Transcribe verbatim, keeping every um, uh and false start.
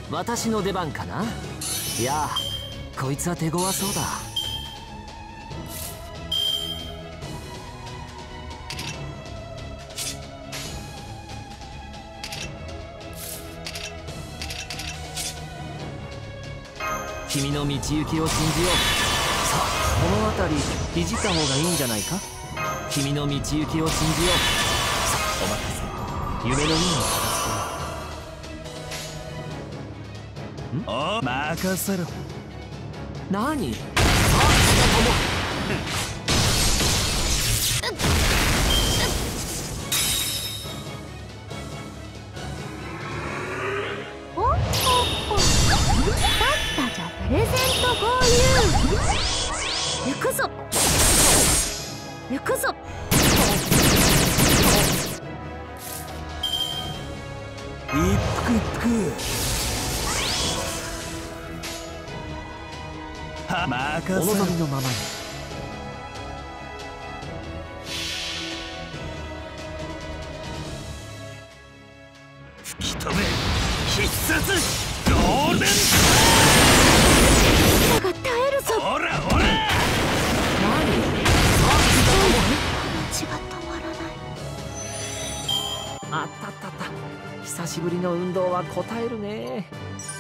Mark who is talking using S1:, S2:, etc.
S1: 私の出番かな。いやこいつは手強そうだ。君の道行きを信じよう。さあこの辺りいじった方がいいんじゃないか。君の道行きを信じよう。さあお任せ。夢のように片付けよう。ん？お任せろ。何？さあ
S2: プレゼント合流。行くぞ行くぞ。
S3: 一服くは任せろ。
S1: お望みのままに。
S3: 吹き飛べ必殺ゴールデン
S2: が耐えるぞ。
S3: ほらほら。
S1: 何？
S2: 血が止まらない。
S1: あったったった。久しぶりの運動は応えるね。